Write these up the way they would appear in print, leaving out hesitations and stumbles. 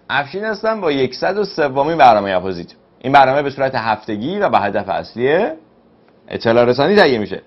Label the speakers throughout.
Speaker 1: افشین هستم با 103مین برنامه اپوزیت. این برنامه به صورت هفتگی و با هدف اصلی اطلاع رسانی تهیه میشه.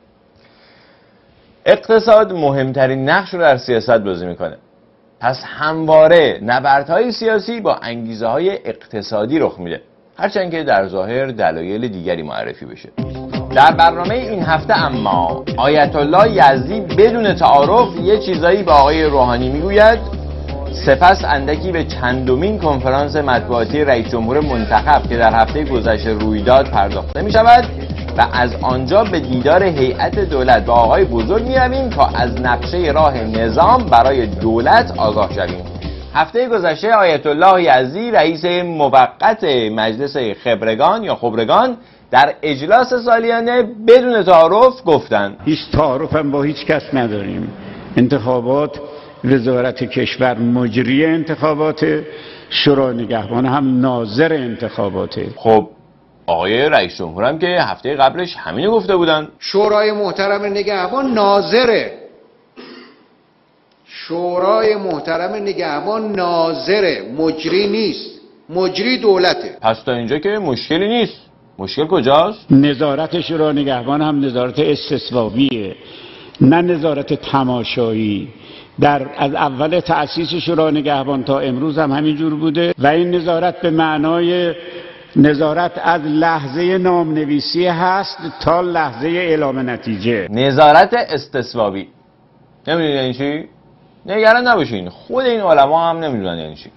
Speaker 1: اقتصاد مهمترین نقش رو در سیاست بازی میکنه. پس همواره نبردهای سیاسی با انگیزه‌های اقتصادی رخ میده، هرچند که در ظاهر دلایل دیگری معرفی بشه. در برنامه این هفته اما آیت الله یزدی بدون تعارف یه چیزایی به آقای روحانی میگوید، سپس اندکی به چندمین کنفرانس مطبوعاتی رئیس جمهور منتخب که در هفته گذشته روی داد پرداخته می شود و از آنجا به دیدار هیئت دولت با آقای بزرگ می رویم تا از نقشه راه نظام برای دولت آگاه شویم. هفته گذشته آیت الله یزدی رئیس موقت مجلس خبرگان یا خبرگان در اجلاس سالیانه بدون تعارف گفتند
Speaker 2: هیچ تعارف هم با هیچ کس نداریم. انتخابات وزارت کشور مجری انتخابات، شورای نگهبان هم ناظر انتخاباته.
Speaker 1: خب آقای رئیس جمهور هم که هفته قبلش همینو گفته بودن.
Speaker 3: شورای محترم نگهبان ناظره. شورای محترم نگهبان ناظره، مجری نیست. مجری دولته.
Speaker 1: پس تا اینجا که مشکلی نیست. مشکل کجاست؟
Speaker 2: نظارت شورای نگهبان هم نظارت استثبابیه، نه نظارت تماشایی. از اول تأسیس شورای نگهبان تا امروز هم همینجور بوده و این نظارت به معنای نظارت از لحظه نامنویسی هست تا لحظه اعلام نتیجه.
Speaker 1: نظارت استثبابی نمیدونی یعنی چی؟ نگران نباشین، خود این علما هم نمیدونن یعنی چی.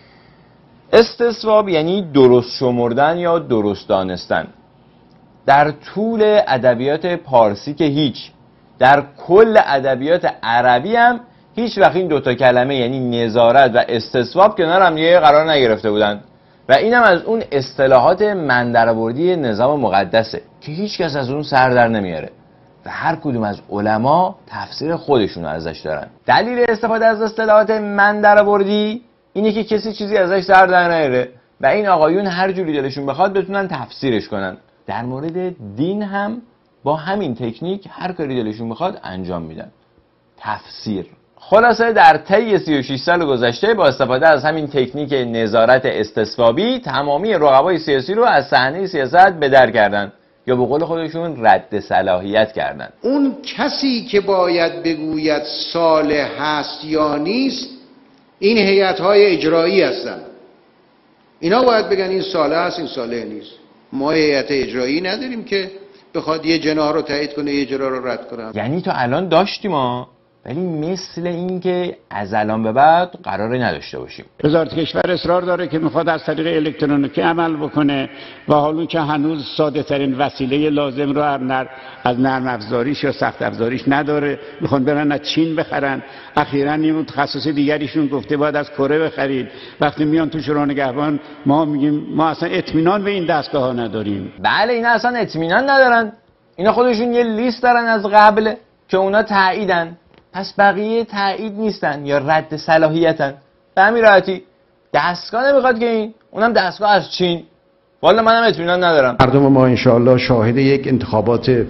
Speaker 1: استصواب یعنی درست شمردن یا درست دانستن. در طول ادبیات پارسی که هیچ، در کل ادبیات عربی هم هیچ وقت این دوتا کلمه یعنی نظارت و استصواب کنار هم دیگه قرار نگرفته بودن و اینم از اون اصطلاحات مندرآوردی نظام مقدسه که هیچ کس از اون سر در نمیاره و هر کدوم از علما تفسیر خودشون ازش دارن. دلیل استفاده از اصطلاحات مندرآوردی اینه که کسی چیزی ازش سر در نیاره و این آقایون هر جوری دلشون بخواد بتونن تفسیرش کنن. در مورد دین هم با همین تکنیک هر کاری دلشون بخواد انجام میدن. تفسیر. خلاصه در طی 36 سال گذشته با استفاده از همین تکنیک نظارت استصوابی تمامی رقبای سیاسی رو از صحنه سیاست به در کردن یا به قول خودشون رد صلاحیت کردن.
Speaker 3: اون کسی که باید بگوید صالح هست یا نیست این هیئت‌های اجرایی هستن. اینا باید بگن این صالح هست این صالح نیست. ما هیئت اجرایی نداریم که بخواد یه جناح رو تایید کنه یه جناح رو رد کنه.
Speaker 1: یعنی تا الان داشتیم ولی مثل این که از الان به بعد قراره نداشته باشیم.
Speaker 2: وزارت کشور اصرار داره که میخواد از طریق الکترونیکی عمل بکنه و حالا که هنوز ساده ترین وسیله لازم رو از نرم افزاریش یا سخت افزاریش نداره، میخوان برن از چین بخرن. اخیراً این متخصص دیگریشون گفته باید از کره بخرید. وقتی میان تو شورای نگهبان ما میگیم ما اصلا اطمینان به این دستگاه ها نداریم.
Speaker 1: بله اینا اصلا اطمینان ندارن. اینا خودشون یه لیست دارن از قبل که اونا تاییدن، پس بقیه تایید نیستن یا رد صلاحیتن. به همین راحتی دستگاه نمیخواد که اونم دستگاه از چین. والا منم اطمینان ندارم.
Speaker 3: مردم ما انشاءالله شاهد یک انتخابات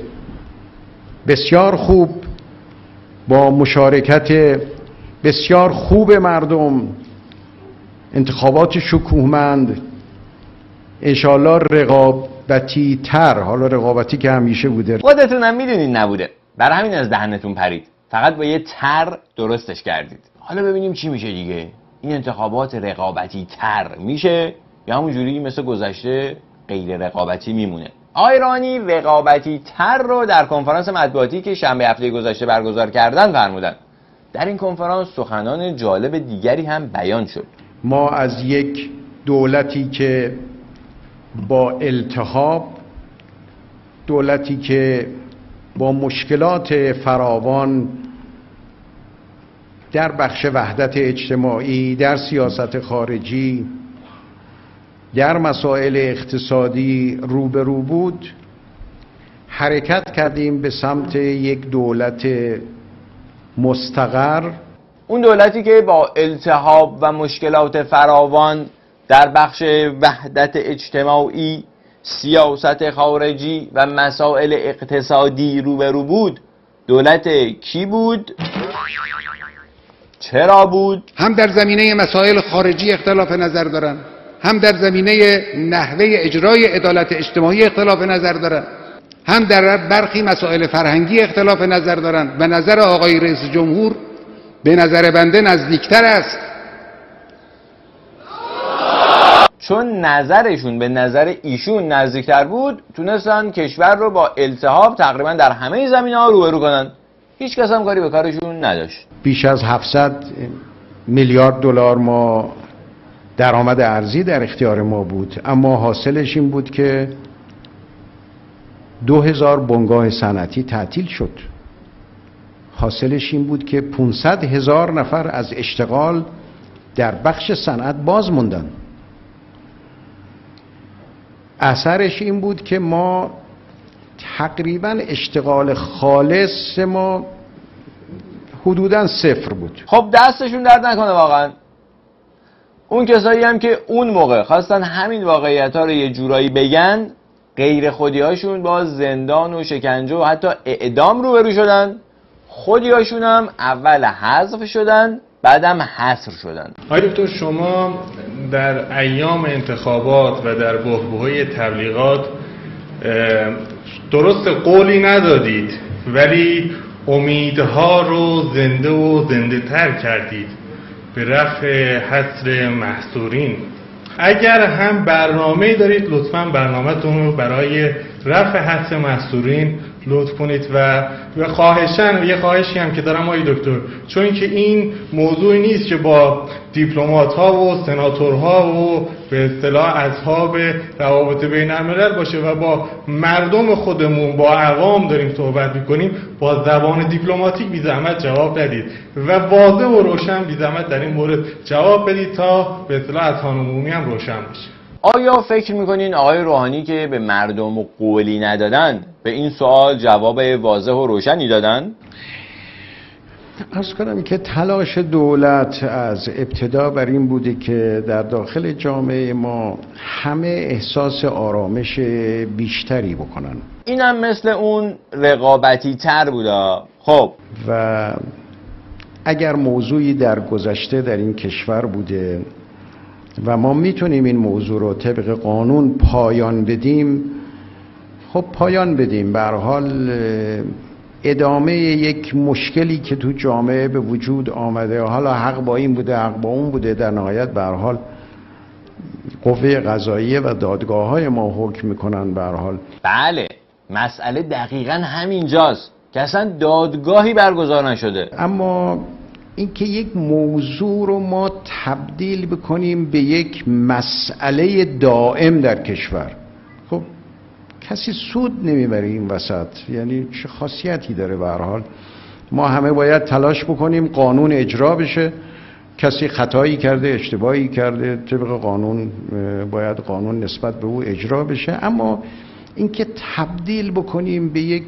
Speaker 3: بسیار خوب با مشارکت بسیار خوب مردم، انتخابات شکوهمند، انشاءالله رقابتی تر، حالا رقابتی که همیشه بوده.
Speaker 1: خودتونم میدونید نبوده، برای همین از دهنتون پرید، فقط با یه تر درستش کردید. حالا ببینیم چی میشه دیگه. این انتخابات رقابتی تر میشه یا همون جوری مثل گذشته غیر رقابتی میمونه؟ آقای روحانی رقابتی تر رو در کنفرانس مطبوعاتی که شنبه هفته گذشته برگزار کردن فرمودن. در این کنفرانس سخنان جالب دیگری هم بیان شد.
Speaker 3: ما از یک دولتی که با التهاب، دولتی که با مشکلات فراوان در بخش وحدت اجتماعی، در سیاست خارجی، در مسائل اقتصادی روبرو بود، حرکت کردیم به سمت یک دولت مستقر.
Speaker 1: اون دولتی که با التهاب و مشکلات فراوان در بخش وحدت اجتماعی، سیاست خارجی و مسائل اقتصادی روبرو بود. دولت کی بود؟ چرا بود؟
Speaker 3: هم در زمینه مسائل خارجی اختلاف نظر دارن، هم در زمینه نحوه اجرای عدالت اجتماعی اختلاف نظر دارن، هم در برخی مسائل فرهنگی اختلاف نظر دارن. و نظر آقای رئیس جمهور به نظر بنده نزدیکتر است.
Speaker 1: چون نظرشون به نظر ایشون نزدیکتر بود، تونستن کشور رو با التهاب تقریبا در همه زمینه‌ها روبرو کنن. هیچ کس هم کاری به کارشون نداشت.
Speaker 3: بیش از 700 میلیارد دلار ما درآمد ارزی در اختیار ما بود، اما حاصلش این بود که 2000 بنگاه صنعتی تعطیل شد. حاصلش این بود که 500,000 نفر از اشتغال در بخش صنعت باز موندن. اثرش این بود که ما تقریبا اشتغال خالص ما حدوداً 0 بود.
Speaker 1: خب دستشون درد نکنه واقعا. اون کسایی هم که اون موقع خواستن همین واقعیت ها رو یه جورایی بگن، غیر خودیاشون با زندان و شکنجه و حتی اعدام روبرو شدن. خودیاشون هم اول حذف شدن، بعدم حصر شدن.
Speaker 4: آقای دکتر، شما در ایام انتخابات و در بحبوحه تبلیغات درست قولی ندادید، ولی امیدها رو زنده و زنده تر کردید به رفع حصر محصورین. اگر هم برنامه دارید، لطفاً برنامه‌تون رو برای رفع حصر محصورین لطف کنید. و خواهشاً یه خواهشی هم که دارم آقای دکتر، چون که این موضوعی نیست که با دیپلمات‌ها و سناتورها و به اصطلاح اصحاب روابط بین‌الملل باشه و با مردم خودمون، با عوام داریم صحبت می‌کنیم، با زبان دیپلماتیک بی زحمت جواب ندید و واضح و روشن بی زحمت در این مورد جواب بدید تا به اصطلاح اذهان عمومی هم روشن باشه.
Speaker 1: آیا فکر میکنین آقای روحانی که به مردم قولی ندادن به این سوال جواب واضح و روشنی دادن؟
Speaker 3: عرض کنم که تلاش دولت از ابتدا بر این بوده که در داخل جامعه ما همه احساس آرامش بیشتری بکنن.
Speaker 1: اینم مثل اون رقابتی تر بوده. خب
Speaker 3: و اگر موضوعی در گذشته در این کشور بوده و ما میتونیم این موضوع رو طبق قانون پایان بدیم، خب پایان بدیم. به هر حال ادامه یک مشکلی که تو جامعه به وجود آمده، حالا حق با این بوده حق با اون بوده، در نهایت به هر حال قوه قضاییه و دادگاه‌های ما حکم میکنن. به هر حال
Speaker 1: بله، مسئله دقیقاً همینجاست که اصلا دادگاهی برگزار نشده.
Speaker 3: اما اینکه یک موضوع رو ما تبدیل بکنیم به یک مسئله دائم در کشور، خب کسی سود نمیبره این وسط. یعنی چه خاصیتی داره؟ به هر حال ما همه باید تلاش بکنیم قانون اجرا بشه. کسی خطایی کرده، اشتباهی کرده، طبق قانون باید قانون نسبت به او اجرا بشه. اما اینکه تبدیل بکنیم به یک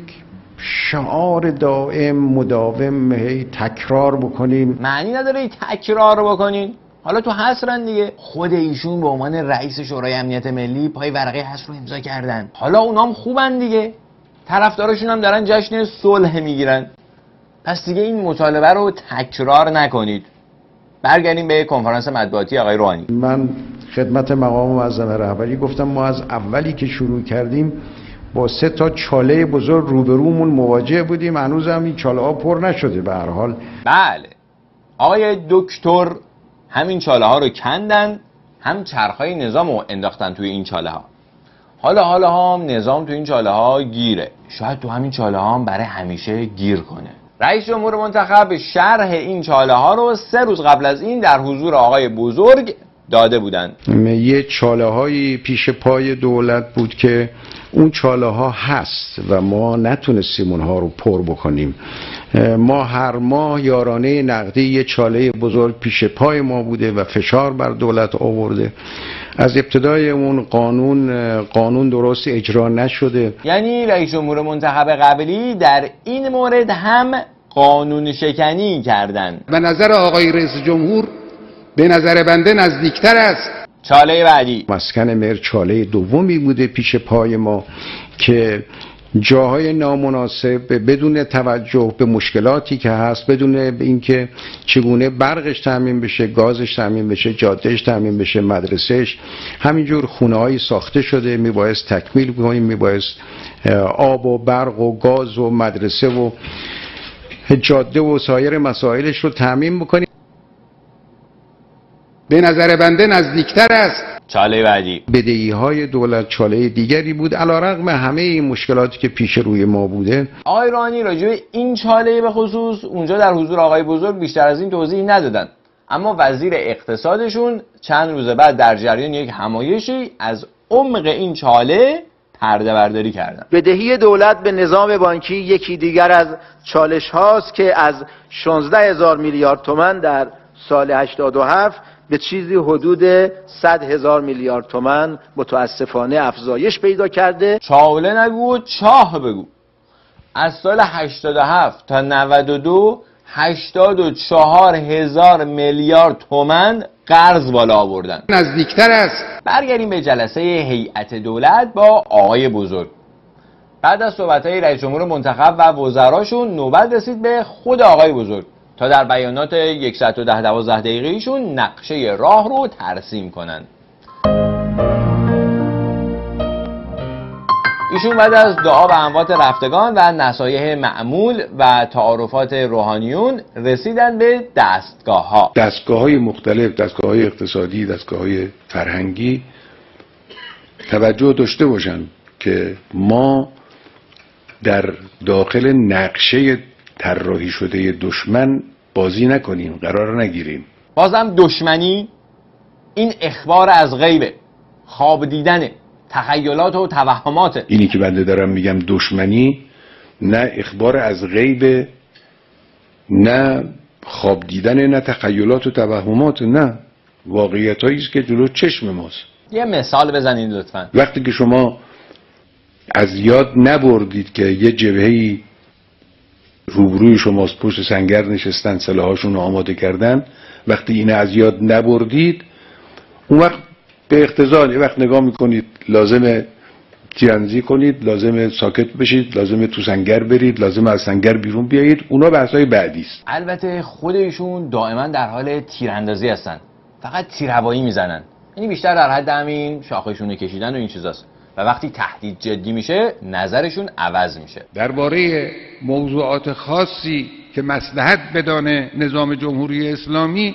Speaker 3: شعار دائم مداوم، هی تکرار بکنیم،
Speaker 1: معنی نداره تکرار بکنین. حالا تو حصرن دیگه. خود ایشون به عنوان رئیس شورای امنیت ملی پای ورقه حصر رو امضا کردن. حالا اونام خوبن دیگه، طرفداراشون هم دارن جشن صلح میگیرن. پس دیگه این مطالبه رو تکرار نکنید. برگردیم به کنفرانس مطبوعاتی آقای روحانی.
Speaker 3: من خدمت مقام معظم رهبری گفتم ما از اولی که شروع کردیم با 3 تا چاله بزرگ روبرومون مواجه بودیم، هنوز هم این چاله ها پر نشده. به هر حال
Speaker 1: بله، آقای دکتر همین چاله ها رو کندن، هم چرخهای نظام رو انداختن توی این چاله ها. حالا هم نظام توی این چاله ها گیره، شاید تو همین چاله ها هم برای همیشه گیر کنه. رئیس جمهور منتخب شرح این چاله ها رو 3 روز قبل از این در حضور آقای بزرگ داده بودن.
Speaker 3: یه چاله هایی پیش پای دولت بود که اون چاله ها هست و ما نتونستیم اونها رو پر بکنیم. ما هر ماه یارانه نقدی یه چاله بزرگ پیش پای ما بوده و فشار بر دولت آورده. از ابتدای اون قانون درست اجرا نشده.
Speaker 1: یعنی رئیس جمهور منتخب قبلی در این مورد هم قانون شکنی کردن.
Speaker 3: به نظر آقای رئیس جمهور به نظر بنده نزدیکتر است.
Speaker 1: چاله بعدی
Speaker 3: مسکن مهر چاله دومی بوده پیش پای ما که جاهای نامناسب، بدون توجه به مشکلاتی که هست، بدون اینکه چگونه برقش تامین بشه، گازش تامین بشه، جادهش تامین بشه، مدرسهش، همینجور خونه‌های ساخته شده میبایست تکمیل کنیم، میبایست آب و برق و گاز و مدرسه و جاده و سایر مسائلش رو تامین بکنیم. به نظر بنده نزدیکتر است
Speaker 1: چاله بعدی.
Speaker 3: بدهی‌های دولت چاله دیگری بود، علیرغم همه این مشکلاتی که پیش روی ما بوده.
Speaker 1: آقای روحانی راجع به این چاله به خصوص اونجا در حضور آقای بزرگ بیشتر از این توضیح ندادن، اما وزیر اقتصادشون چند روز بعد در جریان یک همایشی از عمق این چاله پرده برداری کردن.
Speaker 5: بدهی دولت به نظام بانکی یکی دیگر از چالش هاست که از 16,000 میلیارد تومان در سال 87 به چیزی حدود 100,000 میلیارد تومان متاسفانه افزایش پیدا کرده.
Speaker 1: چاله نگو چاه بگو. از سال 87 تا 92 84,000 میلیارد تومان قرض بالا آوردن.
Speaker 3: نزدیکتر است.
Speaker 1: برگردیم به جلسه هیئت دولت با آقای بزرگ. بعد از صحبت‌های رئیس جمهور منتخب و وزراشون نوبت رسید به خود آقای بزرگ تا در بیانات 110-12 دقیقه‌ایشون نقشه راه رو ترسیم کنن. ایشون بعد از دعا به اموات رفتگان و نصایح معمول و تعارفات روحانیون رسیدن به دستگاه‌ها.
Speaker 6: دستگاه‌های مختلف، دستگاه‌های اقتصادی، دستگاه‌های فرهنگی توجه داشته باشن که ما در داخل نقشه طراحی شده دشمن بازی نکنیم، قرار نگیریم.
Speaker 1: بازم دشمنی این اخبار از غیبه، خواب دیدنه، تخیلات و توهمات.
Speaker 6: اینی که بنده دارم میگم دشمنی، نه اخبار از غیب، نه خواب دیدن، نه تخیلات و توهمات، نه واقعیتایی است که جلو چشم ماست.
Speaker 1: یه مثال بزنید لطفاً.
Speaker 6: وقتی که شما از یاد نبردید که یه جبهه‌ای روبروی شماست، پشت سنگر نشستن، سلاحاشون رو آماده کردن، وقتی اینو از یاد نبردید اون وقت به اختزال یه وقت نگاه میکنید لازمه تیراندازی کنید، لازمه ساکت بشید، لازمه تو سنگر برید، لازمه از سنگر بیرون بیایید. اونا بحث‌های بعدی است.
Speaker 1: البته خود ایشون دائما در حال تیراندازی هستن، فقط تیرهوایی میزنن، یعنی بیشتر در حد همین شاخشون کشیدن و این چیزاست، و وقتی تهدید جدی میشه نظرشون عوض میشه.
Speaker 7: درباره موضوعات خاصی که مصلحت بدانه نظام جمهوری اسلامی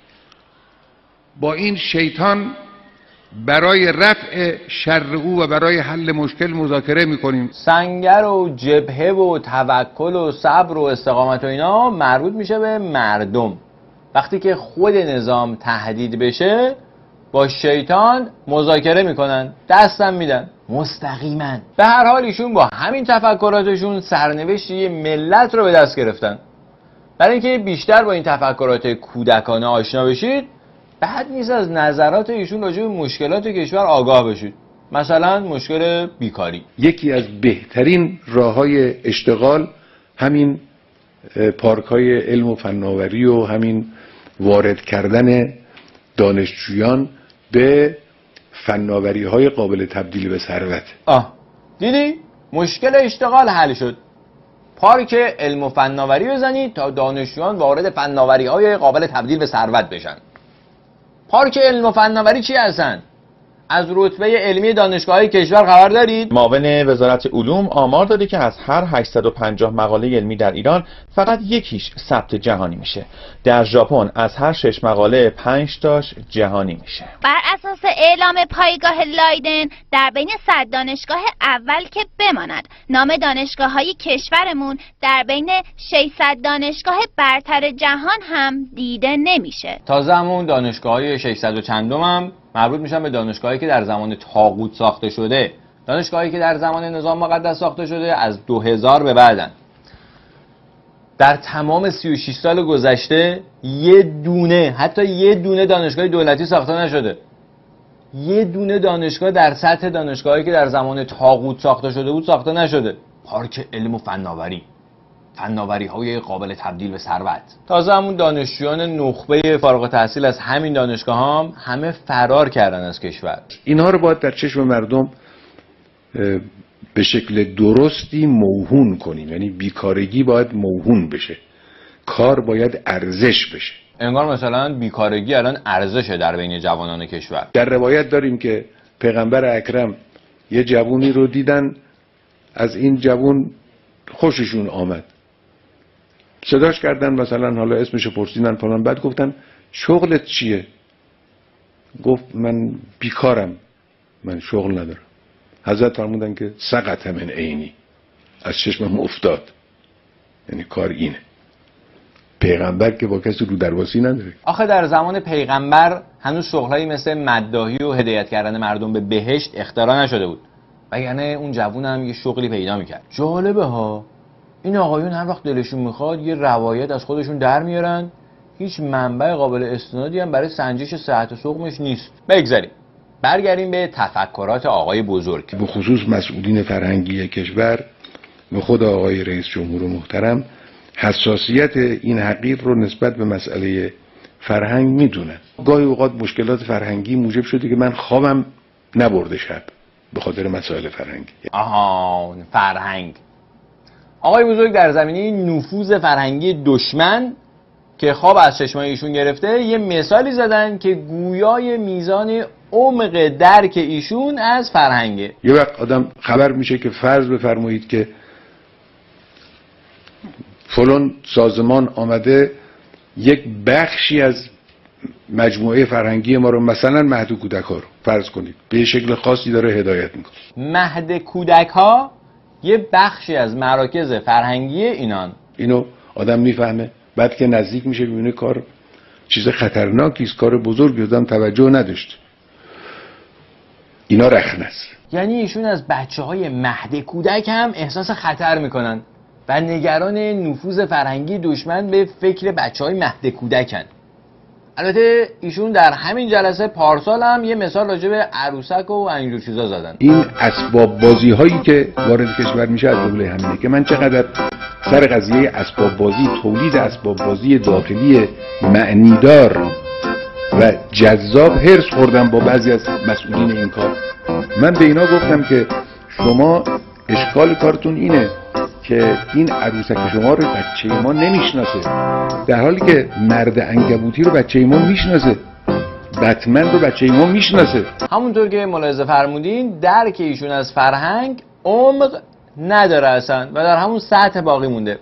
Speaker 7: با این شیطان برای رفع شر او و برای حل مشکل مذاکره میکنیم.
Speaker 1: سنگر و جبهه و توکل و صبر و استقامت و اینا مربوط میشه به مردم. وقتی که خود نظام تهدید بشه با شیطان مذاکره میکنن، دستم میدن مستقیما. به هر حال ایشون با همین تفکراتشون سرنوشت یه ملت رو به دست گرفتن. برای اینکه بیشتر با این تفکرات کودکانه آشنا بشید، بد نیست از نظرات ایشون راجع به مشکلات کشور آگاه بشید. مثلا مشکل بیکاری.
Speaker 6: یکی از بهترین راه‌های اشتغال همین پارک‌های علم و فناوری و همین وارد کردن دانشجویان به فناوری‌های قابل تبدیل به ثروت.
Speaker 1: دیدی؟ مشکل اشتغال حل شد. پارک علم و فناوری بزنید تا دانشجویان وارد فناوری‌های قابل تبدیل به ثروت بشن. پارک علم و فناوری چی هستن؟ از رتبه علمی دانشگاه‌های کشور خبر دارید؟
Speaker 8: معاون وزارت علوم آمار داده که از هر 850 مقاله علمی در ایران فقط یکیش ثبت جهانی میشه. در ژاپن از هر 6 مقاله 5 تاش جهانی میشه.
Speaker 9: بر اساس اعلام پایگاه لایدن در بین 100 دانشگاه اول که بماند، نام دانشگاه‌های کشورمون در بین 600 دانشگاه برتر جهان هم دیده نمیشه.
Speaker 1: تازه همون دانشگاه‌های 600 و چندم هم مربوط میشن به دانشگاهی که در زمان طاغوت ساخته شده. دانشگاهی که در زمان نظام مقدس ساخته شده از 2000 به بعدن. در تمام 36 سال گذشته حتی یه دونه دانشگاه دولتی ساخته نشده. یه دونه دانشگاه در سطح دانشگاهی که در زمان طاغوت ساخته شده بود ساخته نشده. پارک علم و فناوری‌های قابل تبدیل به ثروت. تازه همون دانشجویان نخبه فارغ التحصیل از همین دانشگاه همه فرار کردن از کشور.
Speaker 6: اینها رو باید در چشم مردم به شکل درستی موهون کنیم. یعنی بیکارگی باید موهون بشه، کار باید ارزش بشه.
Speaker 1: انگار مثلا بیکارگی الان ارزشه در بین جوانان کشور.
Speaker 6: در روایت داریم که پیغمبر اکرم یه جوونی رو دیدن، از این جوون خوششون آمد، صداش کردن، مثلا حالا اسمشو پرسیدن فلان، بعد گفتن شغلت چیه؟ گفت من بیکارم، من شغل ندارم. حضرت فرمودن که سقط من عینی، از چشمم افتاد، یعنی کار اینه. پیغمبر که با کسی رو درواسی نداره.
Speaker 1: آخه در زمان پیغمبر هنوز شغلایی مثل مداحی و هدایت کردن مردم به بهشت اختراع نشده بود، وگرنه اون جوون هم یه شغلی پیدا میکرد. جالبه ها، این آقایون هر وقت دلشون میخواد یه روایت از خودشون در میارن، هیچ منبع قابل استنادی هم برای سنجش صحت سقمش نیست. بگذاریم برگردیم به تفکرات آقای بزرگ.
Speaker 6: به خصوص مسئولین فرهنگی کشور و خود آقای رئیس جمهور محترم حساسیت این حقیر رو نسبت به مسئله فرهنگ میدونن. گاهی اوقات مشکلات فرهنگی موجب شده که من خوابم نبرده شب به خاطر مسائل فرهنگی.
Speaker 1: فرهنگ. آقای بزرگ در زمینه نفوذ فرهنگی دشمن که خواب از چشمای ایشون گرفته یه مثالی زدن که گویای میزان عمق درک ایشون از فرهنگه.
Speaker 6: یه وقت آدم خبر میشه که فرض بفرمایید که فلان سازمان آمده یک بخشی از مجموعه فرهنگی ما رو، مثلا مهد کودک ها رو فرض کنید، به شکل خاصی داره هدایت میکنه.
Speaker 1: مهد کودک ها یه بخشی از مراکز فرهنگی اینان.
Speaker 6: اینو آدم میفهمه، بعد که نزدیک میشه میبینه کار چیز خطرناکی است، کار بزرگی، آدم توجه نداشت. اینا رخنه است.
Speaker 1: یعنی ایشون از بچه‌های مهد کودک هم احساس خطر میکنن و نگران نفوذ فرهنگی دشمن به فکر بچه‌های مهد کودکن. البته ایشون در همین جلسه پارسال هم یه مثال راجع به عروسک و اینجور چیزا زدن.
Speaker 6: این اسباب بازی هایی که وارد کشور میشه از جمله همینه که من چقدر سر قضیه اسباب بازی، تولید اسباب بازی داخلی معنیدار و جذاب هرس خوردم با بعضی از مسئولین این کار. من به اینا گفتم که شما اشکال کارتون اینه که این عروسک شما رو بچه ما نمیشناسه، در حالی که مرد عنکبوتی رو بچه ما میشناسه، بتمن رو بچه ما میشناسه.
Speaker 1: همونطور که ملاحظه فرمودین درک ایشون از فرهنگ عمق نداره اصلا و در همون سطح باقی مونده.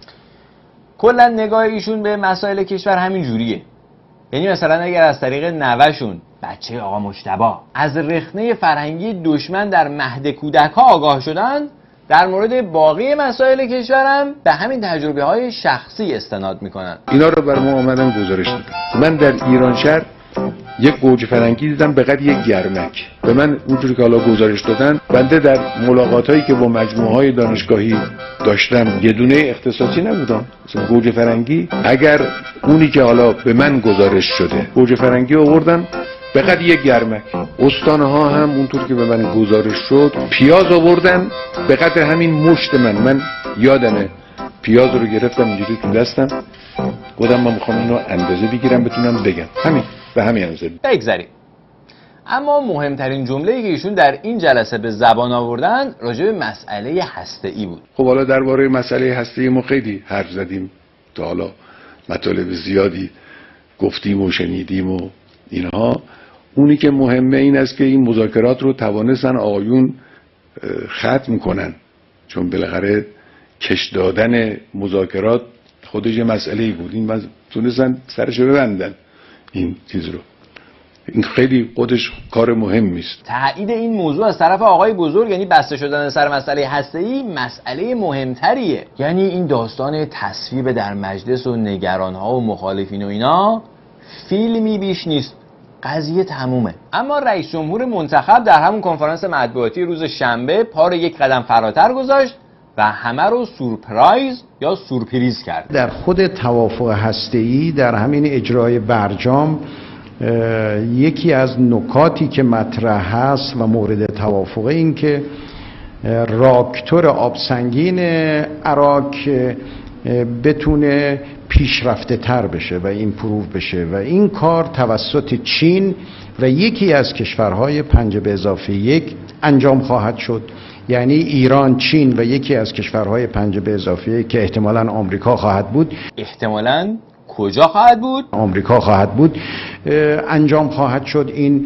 Speaker 1: کلا نگاه ایشون به مسائل کشور همین جوریه. یعنی مثلا اگر از طریق نوه‌شون بچه آقا مجتبی از رخنه فرهنگی دشمن در مهد کودک ها آگاه شدن، در مورد باقی مسائل کشورم به همین تجربه های شخصی استناد میکنن.
Speaker 6: اینا رو بر ما آمدن گزارش دادن. من در ایران شهر یک گوجه فرنگی دیدم به قد یک گرمک. به من اونجوری که حالا گزارش دادن، بنده در ملاقات هایی که با مجموعه های دانشگاهی داشتم یه دونه اختصاصی نبودم. مثلا گوجه فرنگی، اگر اونی که حالا به من گزارش شده گوجه فرنگی آوردن به قد یک گرمک، استانه ها هم اونطور که به من گزارش شد پیاز آوردن به قدر همین مشت من یادمه پیاز رو گرفتم اینجوری تو دستم، گفتم من میخوام اینو اندازه بگیرم بتونم بگم، همین به همین اندازه.
Speaker 1: بگذاریم. اما مهمترین جمله‌ای که ایشون در این جلسه به زبان آوردن راجع به مسئله هسته‌ای بود.
Speaker 6: خب حالا درباره مسئله هسته‌ای ما خیلی حرف زدیم، تا حالا مطالب زیادی گفتیم و شنیدیم و اینها. اونی که مهمه این است که این مذاکرات رو توانستن آقایون ختم کنن، چون بالاخره کش دادن مذاکرات خودش یه مسئله‌ای بود، این تونستن سرش ببندن این چیز رو. این خیلی خودش کار مهمی است.
Speaker 1: تایید این موضوع از طرف آقای بزرگ، یعنی بسته شدن سر مسئله هسته‌ای، مسئله مهمتریه. یعنی این داستان تصویب در مجلس و نگران‌ها و مخالفین و اینا فیلمی بیش نیست، قضیه تمومه. اما رئیس جمهور منتخب در همون کنفرانس مطبوعاتی روز شنبه پا رو یک قدم فراتر گذاشت و همه رو سورپرایز یا سورپریز کرد.
Speaker 3: در خود توافق هسته‌ای، در همین اجرای برجام، یکی از نکاتی که مطرح هست و مورد توافق این که راکتور آبسنگین عراق بتونه پیشرفته تر بشه و ایمپروو بشه و این کار توسط چین و یکی از کشورهای 5+1 انجام خواهد شد. یعنی ایران، چین و یکی از کشورهای 5 به اضافه که احتمالاً آمریکا خواهد بود.
Speaker 1: احتمالاً کجا خواهد بود؟
Speaker 3: آمریکا خواهد بود. انجام خواهد شد این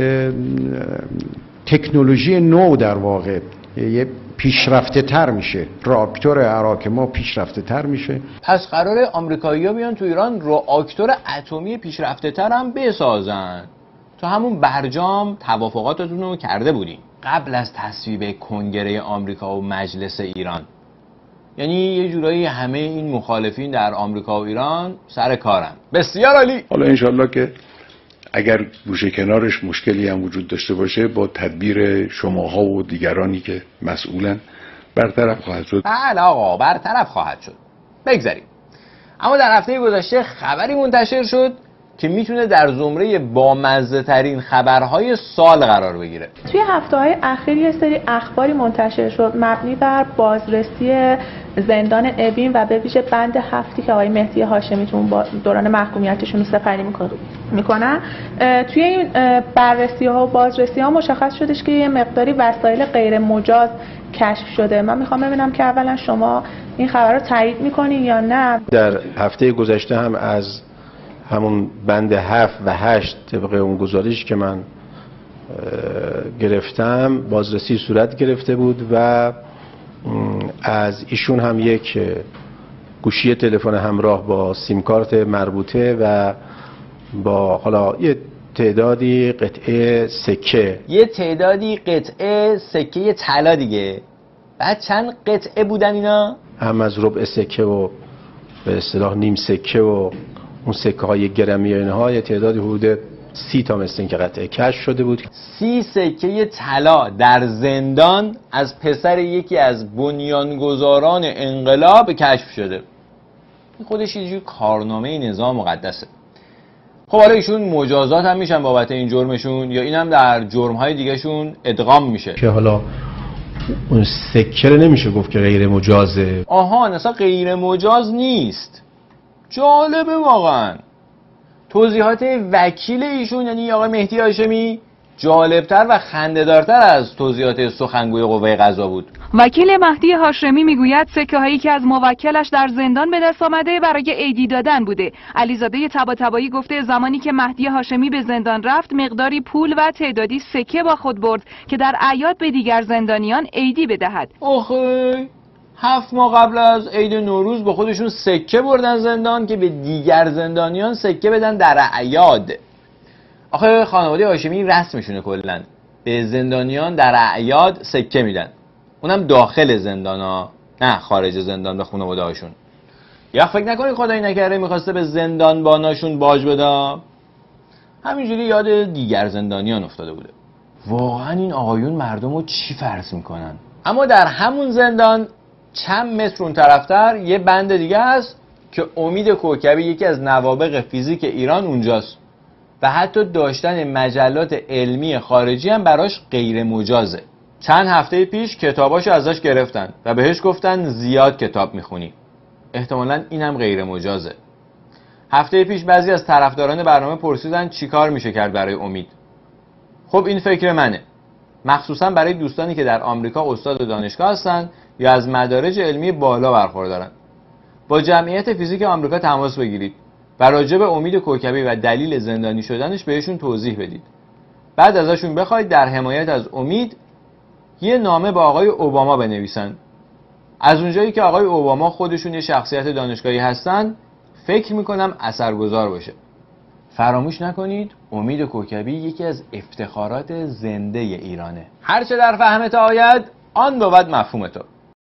Speaker 3: تکنولوژی نو در واقع یه پیشرفته تر میشه، راکتور عراق ما پیشرفته تر میشه.
Speaker 1: پس قراره آمریکایی‌ها بیان تو ایران راکتور اتمی پیشرفته تر هم بسازن. تو همون برجام توافقاتتون رو کرده بودین قبل از تصویب کنگره آمریکا و مجلس ایران. یعنی یه جورایی همه این مخالفین در آمریکا و ایران سر کارن. بسیار عالی.
Speaker 6: حالا انشالله که اگر گوشه کنارش مشکلی هم وجود داشته باشه با تدبیر شماها و دیگرانی که مسئولن برطرف خواهد شد.
Speaker 1: بله آقا برطرف خواهد شد. بگذاریم. اما در هفته گذشته خبری منتشر شد که میتونه در زمره بامزه ترین خبرهای سال قرار بگیره.
Speaker 10: توی هفته‌های اخیر یه سری اخباری منتشر شد مبنی بر بازرسی زندان اوین و به ویژه بند 7 که آقای مهدی هاشمی تو دوران محکومیتشون سپری میکنن. توی این بررسی‌ها و بازرسی‌ها مشخص شدش که یه مقداری وسایل غیر مجاز کشف شده. من میخوام ببینم که اولا شما این خبر رو تایید میکنین یا نه.
Speaker 11: در هفته گذشته هم از همون بند 7 و 8 طبق اون گزارشی که من گرفتم بازرسی صورت گرفته بود و از ایشون هم یک گوشی تلفن همراه با سیم کارت مربوطه و با حالا یه تعدادی قطعه سکه،
Speaker 1: یه تعدادی قطعه سکه طلا دیگه. بعد چند قطعه بودن اینا؟
Speaker 11: هم از ربع سکه و به اصطلاح نیم سکه و اون سکه های گرمی و اینها یه تعدادی حدود 30 تا مثل این که قطعه کشف شده بود.
Speaker 1: 30 سکه طلا در زندان از پسر یکی از بنیانگذاران انقلاب کشف شده. این خودش یه جور کارنامه نظام مقدسه. خب حالا ایشون مجازات هم میشن بابت این جرمشون یا این هم در جرمهای دیگهشون ادغام میشه؟
Speaker 11: که حالا اون سکه نمیشه گفت که غیر مجازه.
Speaker 1: آها اصلا غیر مجاز نیست. جالبه واقعا. توضیحات وکیل ایشون یعنی آقای مهدی هاشمی جالبتر و خنده‌دارتر از توضیحات سخنگوی قوه قضا بود.
Speaker 12: وکیل مهدی هاشمی میگوید سکه هایی که از موکلش در زندان به دست آمده برای عیدی دادن بوده. علیزاده طباطبایی گفته زمانی که مهدی هاشمی به زندان رفت مقداری پول و تعدادی سکه با خود برد که در اعیاد به دیگر زندانیان عیدی بدهد.
Speaker 1: آخه 7 ماه قبل از عید نوروز با خودشون سکه بردن زندان که به دیگر زندانیان سکه بدن در اعیاد. آخه خانواده هاشمی رسمشونه کلا به زندانیان در اعیاد سکه میدن، اونم داخل زندان ها نه خارج زندان به خانواده هاشون. یا فکر نکنید خدایی نکرده میخواسته به زندان باناشون باج بده، همینجوری یاد دیگر زندانیان افتاده بوده. واقعا این آقایون مردم رو چی فرض میکنن؟ اما در همون زندان چند متر اون طرفتر یه بند دیگه هست که امید کوکبی یکی از نوابغ فیزیک ایران اونجاست و حتی داشتن مجلات علمی خارجی هم براش غیر مجازه. چند هفته پیش کتاباشو ازش گرفتن و بهش گفتن زیاد کتاب میخونی. احتمالاً این هم غیر مجازه. هفته پیش بعضی از طرفداران برنامه پرسیدن چیکار میشه کرد برای امید. خب این فکر منه، مخصوصا برای دوستانی که در آمریکا استاد دانشگاه هستن یا از مدارج علمی بالا برخوردارن. با جمعیت فیزیک آمریکا تماس بگیرید و راجع به امید کوکبی و دلیل زندانی شدنش بهشون توضیح بدید. بعد ازشون بخواید در حمایت از امید یه نامه به آقای اوباما بنویسن. از اونجایی که آقای اوباما خودشون یه شخصیت دانشگاهی هستن فکر میکنم اثرگذار باشه. فراموش نکنید امید کوکبی یکی از افتخارات زنده ایرانه. هرچه در فهمت آید آن بود مفهوم تو.